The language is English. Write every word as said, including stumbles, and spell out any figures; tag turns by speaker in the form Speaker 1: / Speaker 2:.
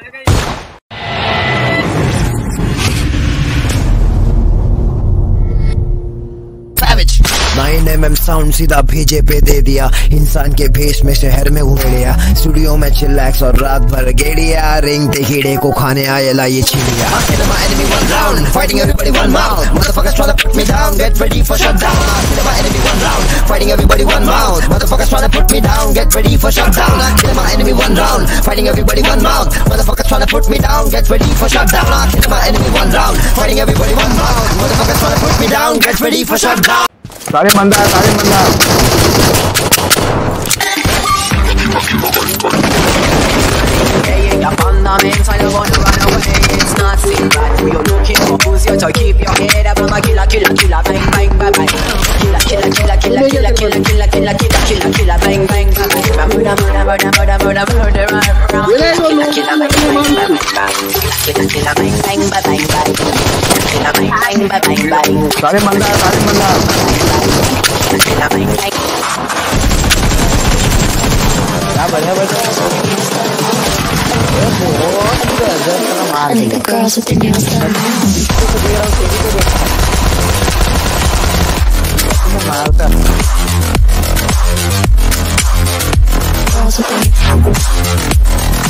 Speaker 1: Nine M M sound सीधा भेजे पे दे दिया, इंसान के भेष में शहर में घूम लिया, स्टूडियो में चिल्लैक्स और रात भर गेड़िया, रिंग ते कीड़े को खाने आए ला ये चिड़िया। Fighting everybody one mouth, motherfuckers tryna put me down, get ready for shutdown. Kill my enemy one round, fighting everybody one mouth, motherfuckers tryna put me down, get ready for shutdown. Kill my enemy one round, fighting everybody one mouth, motherfuckers tryna put me down, get ready for shutdown. Kill my enemy one round, fighting everybody one mouth, motherfuckers tryna put me down, get ready for shutdown.
Speaker 2: सारे बंदा है, सारे बंदा
Speaker 3: Your fundamental, you want to run away. It's not safe, right? You're looking for booze, you to keep your head up. I'm a killer, killer, killer, bang, bang, bang, bang. Killer, killer, killer, killer, killer, killer, killer, killer, killer, killer, killer, bang, bang, bang, bang. Murder, murder, murder, murder, murder, murder, right around. Killer, killer, killer, bang, bang, bang, bang. Killer, killer, bang, bang, bang, bang, bang. Killer, bang, bang, bang, bang, bang.
Speaker 2: सारे बंदा है, सारे बंदा
Speaker 3: Killer, bang, bang.
Speaker 2: क्या बढ़िया बढ़िया
Speaker 4: I think the girls with their nails done now. Girls with their